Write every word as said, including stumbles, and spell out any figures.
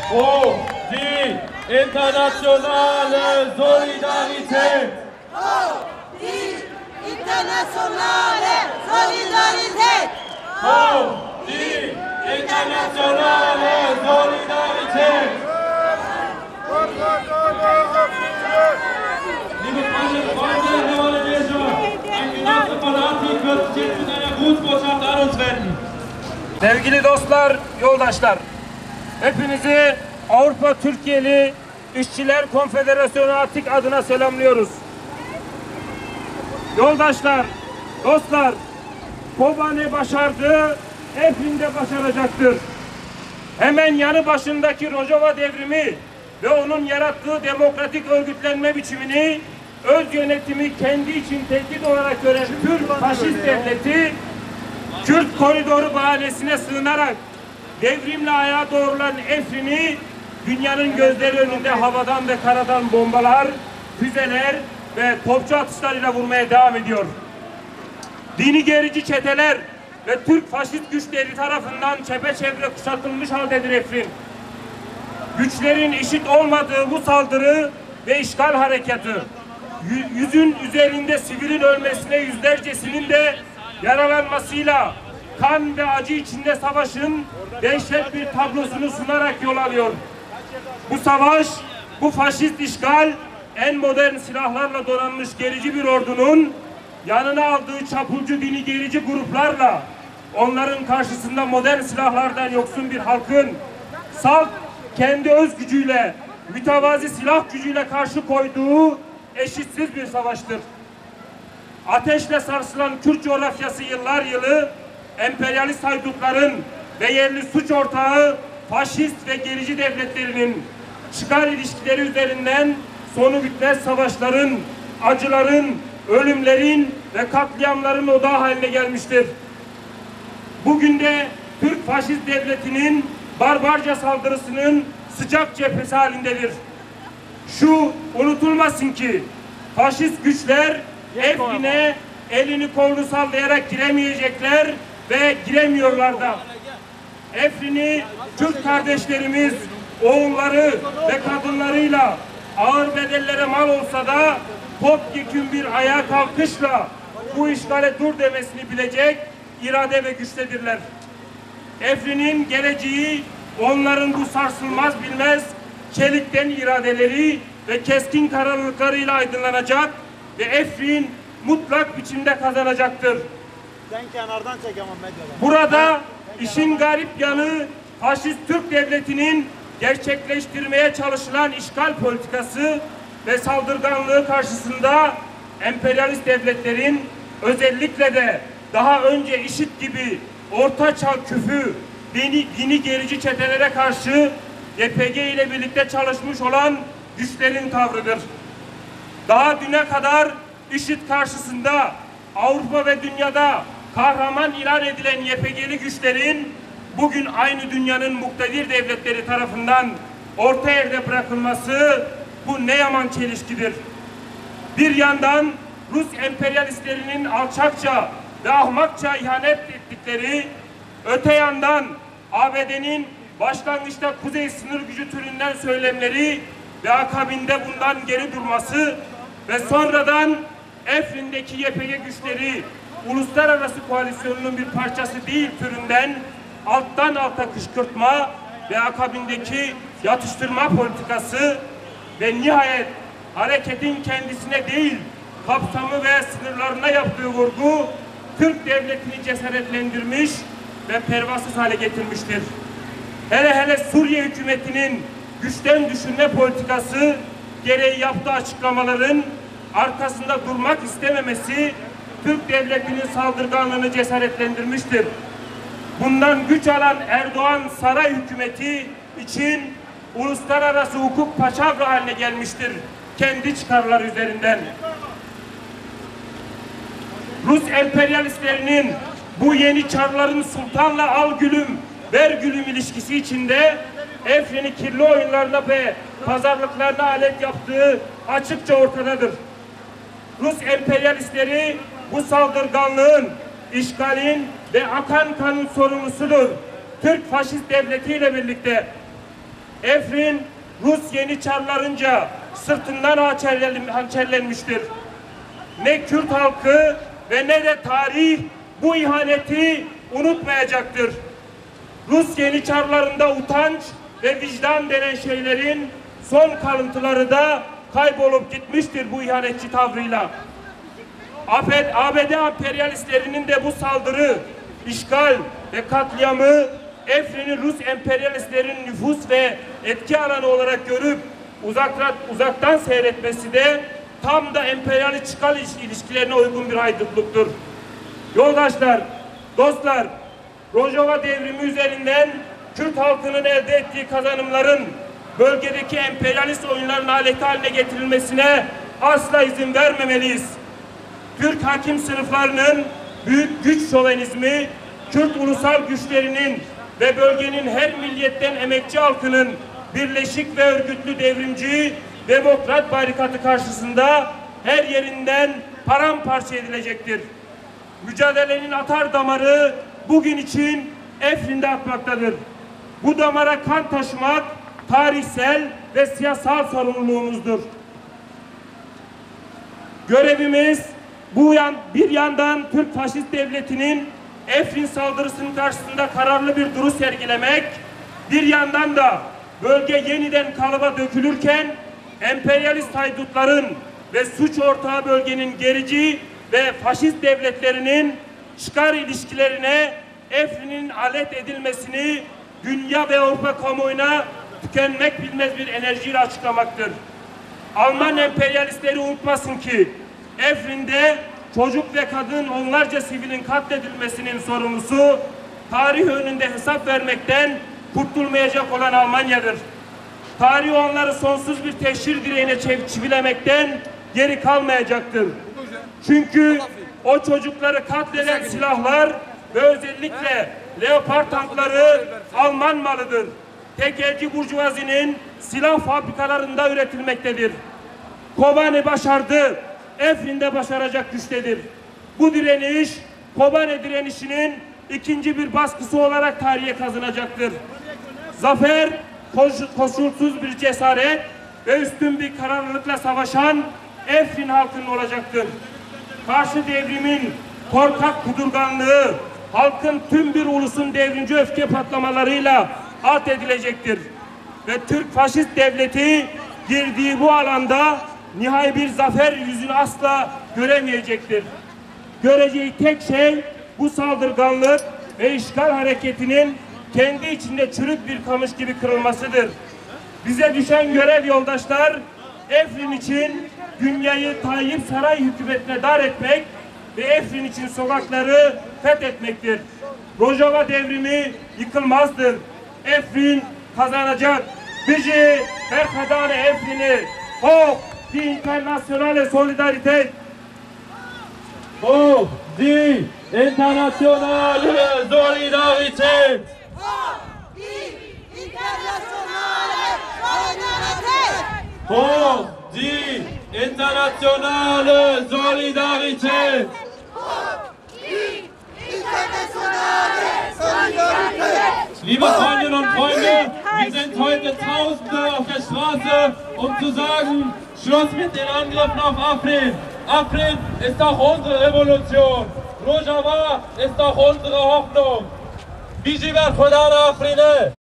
Wo die internationale Solidarität? Wo die internationale Solidarität? Wo die internationale Solidarität? Liebe Freundinnen und Freunde, Herr Olivier, ein Genosse von Atik wird sich jetzt mit einer Grußbotschaft an uns wenden. Sevgili dostlar, yoldaşlar, hepinizi Avrupa Türkiye'li İşçiler Konfederasyonu Atik adına selamlıyoruz. Yoldaşlar, dostlar, Kobane başardı, Efrin de başaracaktır. Hemen yanı başındaki Rojava devrimi ve onun yarattığı demokratik örgütlenme biçimini, öz yönetimi kendi için tehdit olarak gören Türk faşist devleti, Kürt koridoru bahanesine sığınarak devrimle ayağa doğrulan Efrin'i dünyanın gözleri önünde havadan ve karadan bombalar, füzeler ve topçu atışlarıyla vurmaya devam ediyor. Dini gerici çeteler ve Türk faşist güçleri tarafından çepeçevre kuşatılmış haldedir Efrin. Güçlerin eşit olmadığı bu saldırı ve işgal harekatı, yüzün üzerinde sivilin ölmesine yüzlercesinin de yaralanmasıyla kan ve acı içinde savaşın dehşet bir tablosunu sunarak yol alıyor. Bu savaş, bu faşist işgal, en modern silahlarla donanmış gerici bir ordunun yanına aldığı çapulcu dini gerici gruplarla, onların karşısında modern silahlardan yoksun bir halkın salt kendi öz gücüyle, mütevazi silah gücüyle karşı koyduğu eşitsiz bir savaştır. Ateşle sarsılan Kürt coğrafyası yıllar yılı emperyalist haydutların ve yerli suç ortağı faşist ve gerici devletlerinin çıkar ilişkileri üzerinden sonu bitmez savaşların, acıların, ölümlerin ve katliamların odağı haline gelmiştir. Bugün de Türk faşist devletinin barbarca saldırısının sıcak cephesi halindedir. Şu unutulmasın ki faşist güçler Efrin'e elini kolunu sallayarak giremeyecekler ve giremiyorlar da. Efrin'i Türk kardeşlerimiz oğulları ve kadınlarıyla ağır bedellere mal olsa da topyekün bir ayağa kalkışla bu işgale dur demesini bilecek irade ve güçtedirler. Efrin'in geleceği onların bu sarsılmaz bilmez çelikten iradeleri ve keskin kararlılıklarıyla aydınlanacak ve Efrin mutlak biçimde kazanacaktır. Sen kenardan çek ama medyadan. Burada işin garip yanı faşist Türk devletinin gerçekleştirmeye çalışılan işgal politikası ve saldırganlığı karşısında emperyalist devletlerin özellikle de daha önce IŞİD gibi ortaçağ küfü, dini, dini gerici çetelere karşı Y P G ile birlikte çalışmış olan güçlerin tavrıdır. Daha düne kadar IŞİD karşısında Avrupa ve dünyada kahraman ilan edilen Y P G'li güçlerin bugün aynı dünyanın muktedir devletleri tarafından orta yerde bırakılması bu ne yaman çelişkidir. Bir yandan Rus emperyalistlerinin alçakça ve ahmakça ihanet ettikleri, öte yandan A B D'nin başlangıçta kuzey sınır gücü türünden söylemleri ve akabinde bundan geri durması ve sonradan Efrin'deki Y P G güçleri uluslararası koalisyonunun bir parçası değil türünden alttan alta kışkırtma ve akabindeki yatıştırma politikası ve nihayet hareketin kendisine değil kapsamı ve sınırlarına yaptığı vurgu Türk devletini cesaretlendirmiş ve pervasız hale getirmiştir. Hele hele Suriye hükümetinin güçten düşürme politikası gereği yaptığı açıklamaların arkasında durmak istememesi Türk devletinin saldırganlığını cesaretlendirmiştir. Bundan güç alan Erdoğan saray hükümeti için uluslararası hukuk paçavra haline gelmiştir kendi çıkarları üzerinden. Rus emperyalistlerinin bu yeni çarların sultanla al gülüm ver gülüm ilişkisi içinde Efrin'i kirli oyunlarına ve pazarlıklarına alet yaptığı açıkça ortadadır. Rus emperyalistleri bu saldırganlığın, işgalin ve akan kanın sorumlusudur. Türk faşist devletiyle birlikte Afrin, Rus Yeniçarlarınca sırtından hançerlen- hançerlenmiştir. Ne Kürt halkı ve ne de tarih bu ihaneti unutmayacaktır. Rus Yeniçarlarında utanç ve vicdan denen şeylerin son kalıntıları da kaybolup gitmiştir bu ihanetçi tavrıyla. A B D emperyalistlerinin de bu saldırı, işgal ve katliamı Afrin'i Rus emperyalistlerin nüfus ve etki alanı olarak görüp uzaktan, uzaktan seyretmesi de tam da emperyalist çıkar ilişkilerine uygun bir haydutlıktır. Yoldaşlar, dostlar, Rojava devrimi üzerinden Kürt halkının elde ettiği kazanımların bölgedeki emperyalist oyunların aleti haline getirilmesine asla izin vermemeliyiz. Türk hakim sınıflarının büyük güç şovenizmi, Kürt ulusal güçlerinin ve bölgenin her milliyetten emekçi halkının birleşik ve örgütlü devrimci, demokrat barikatı karşısında her yerinden paramparça edilecektir. Mücadelenin atar damarı bugün için Afrin'de akmaktadır. Bu damara kan taşımak tarihsel ve siyasal sorumluluğumuzdur. Görevimiz bu yan, bir yandan Türk faşist devletinin Afrin saldırısının karşısında kararlı bir duruş sergilemek, bir yandan da bölge yeniden kalıba dökülürken emperyalist haydutların ve suç ortağı bölgenin gerici ve faşist devletlerinin çıkar ilişkilerine Afrin'in alet edilmesini dünya ve Avrupa kamuoyuna tükenmek bilmez bir enerjiyle açıklamaktır. Alman emperyalistleri unutmasın ki Afrin'de çocuk ve kadın onlarca sivilin katledilmesinin sorumlusu tarih önünde hesap vermekten kurtulmayacak olan Almanya'dır. Tarih onları sonsuz bir teşhir direğine çivilemekten geri kalmayacaktır. Çünkü o çocukları katleden silahlar ve özellikle Leopard tankları Alman malıdır. Tekelci burjuvazinin silah fabrikalarında üretilmektedir. Kobane başardı, Afrin'de başaracak güçtedir. Bu direniş, Kobane direnişinin ikinci bir baskısı olarak tarihe kazanacaktır. Zafer, koşulsuz bir cesaret ve üstün bir kararlılıkla savaşan Afrin halkının olacaktır. Karşı devrimin korkak kudurganlığı, halkın tüm bir ulusun devrimci öfke patlamalarıyla alt edilecektir. Ve Türk faşist devleti girdiği bu alanda nihai bir zafer yüzünü asla göremeyecektir. Göreceği tek şey bu saldırganlık ve işgal hareketinin kendi içinde çürük bir kamış gibi kırılmasıdır. Bize düşen görev yoldaşlar, Afrin için dünyayı Tayyip Saray hükümetine dar etmek ve Afrin için sokakları fethetmektir. Rojava devrimi yıkılmazdır. Afrin kazanacak. Bizi Berkadane Afrin'i hoch die internationale Solidarität. Hoch die internationale Solidarität. Hoch die internationale Solidarität. Hoch die internationale Solidarität. Hoch die internationale Solidarität. Liebe Freundinnen und Freunde, wir sind heute Tausende auf der Straße, um zu sagen, Schluss mit den Angriffen auf Afrin. Afrin ist auch unsere Revolution. Rojava ist auch unsere Hoffnung. Bizi ver Khuda Afrine.